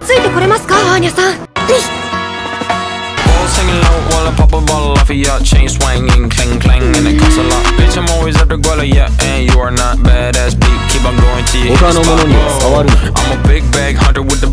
ついてこれますか、アーニャさん。 Singing low while I pop a bottle off of ya. Chain swinging, clang clang, and it costs a lot. Bitch, I'm always at the guala, yeah, and you are not badass beat. Keep on going till you hit the spot. I'm a big bag hunter with the